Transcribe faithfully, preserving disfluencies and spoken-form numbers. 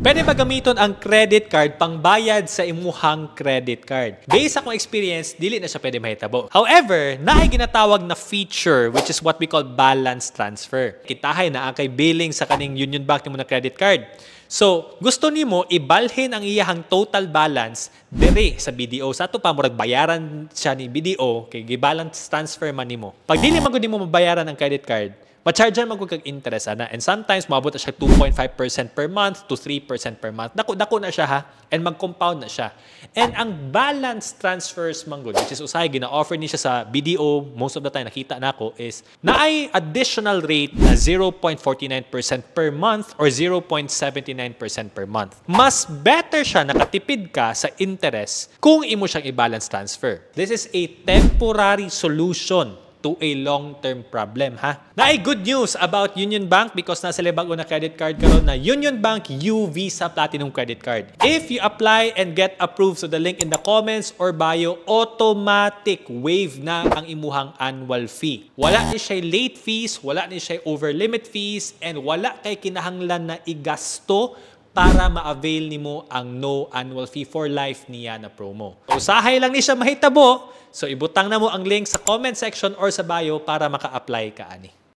Pwede ba gamiton ang credit card pangbayad sa imuhang credit card? Based sa akong experience, dili na siya pwede mahitabo. However, naay ginatawag na feature which is what we call balance transfer. Kitahay na ang kay billing sa kaning Union Bank nimo na credit card. So, gusto nimo ibalhin ang iyahang total balance dire sa B D O. Sa ato pa murag bayaran siya ni B D O kay gi-balance transfer man nimo. Pag dili man gud nimo mabayaran ang credit card, ma-chargean man kag interest ana, and sometimes maabot na siya two point five percent per month to three percent per month. Dako dako na siya ha, and mag-compound na siya. And ang balance transfers man gud, which is usahay gina-offer ni siya sa B D O, most of the time nakita nako is naay additional rate na zero point four nine percent per month or zero point seven nine percent per month. Mas better siya, nakatipid ka sa interest kung imo siyang i-balance transfer. This is a temporary solution to a long-term problem, ha? Naay good news about Union Bank because nasa libag na credit card karon na Union Bank U Visa Platinum Credit Card. If you apply and get approved, so the link in the comments or bio, automatic waive na ang imuhang annual fee. Wala ni siya late fees, wala ni siya over limit fees, and wala kay kinahanglan na igasto para ma-avail nimo ang no annual fee for life niya na promo. Usahay lang ni siya mahitabo, so ibutang na mo ang link sa comment section or sa bio para maka-apply ka ani.